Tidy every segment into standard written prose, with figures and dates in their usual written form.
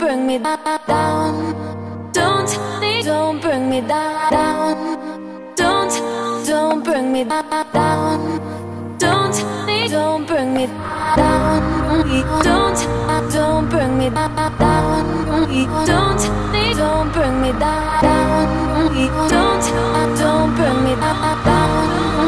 bring me down. Don't bring me down. Don't bring me down. Don't bring me down. Don't bring me down. Don't bring me down. Don't bring me down.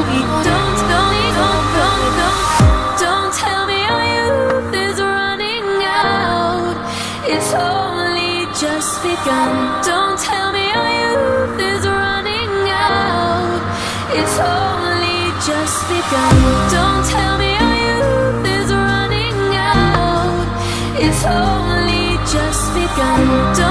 Don't tell me our youth is running out. It's only just begun. Don't tell me our youth is running out. It's only just begun. Don't tell me our youth is running out. It's only just begun.